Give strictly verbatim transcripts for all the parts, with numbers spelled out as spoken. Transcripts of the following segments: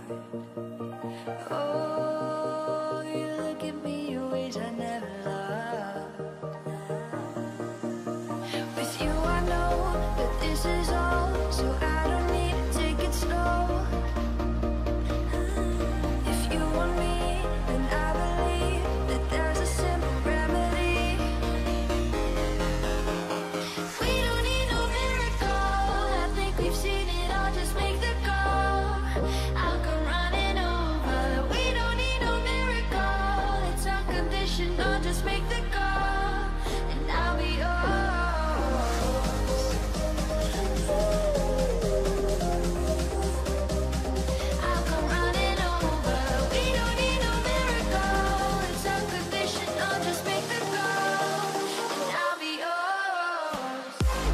Oh, you look at me in ways I never loved. With you I know that this is all, so I don't need to take it slow. If you want me, then I believe that there's a simple remedy. We don't need no miracle, I think we've seen it all, just make the call. I'll come running over. We don't need no miracle, it's unconditional, just make the call, and I'll be yours. I'll come running over. We don't need no miracle, it's unconditional, just make the call, and I'll be yours.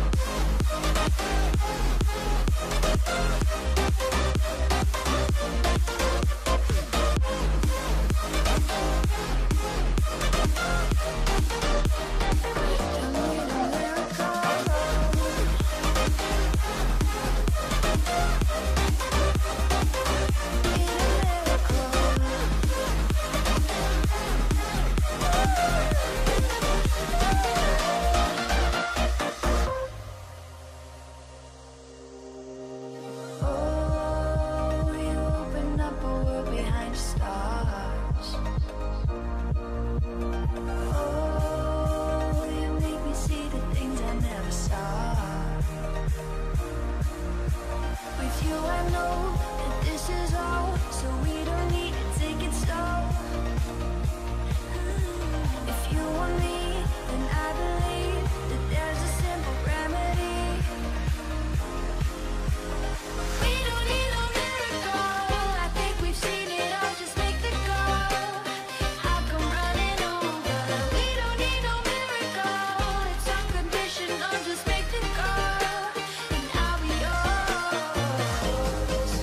Don't need a miracle. Need a miracle. Oh, you open up a world behind the stars. Oh, you make me see the things I never saw. With you I know that this is all, so we don't need to take it slow. If you want me, then I believe that there's a simple remedy. We don't need no miracle, I think we've seen it all, just make the call. I'll come running over. We don't need no miracle, it's unconditional, just make the call, and I'll be yours.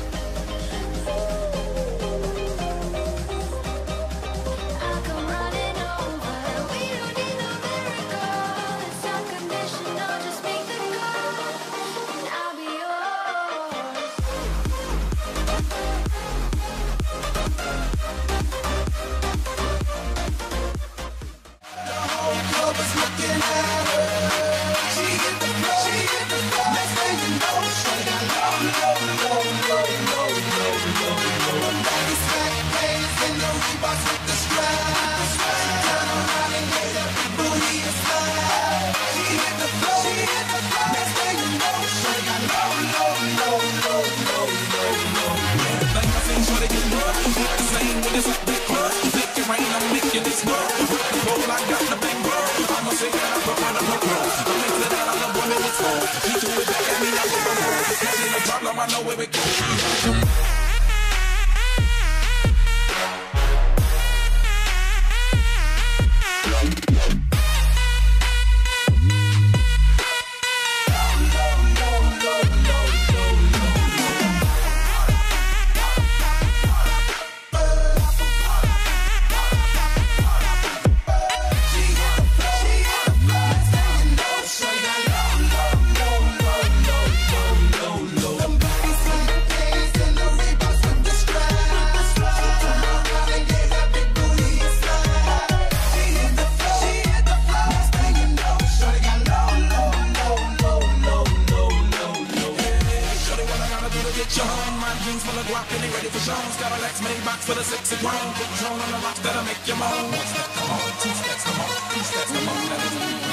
I'll come running over. We don't need no miracle, it's unconditional, just make the call, and I'll be yours. I know where it goes. Cadillacs, Maybachs for the sexy grown. Put Patron on the rocks that'll make you moan. One step, come on, two steps, come on, three steps, come on.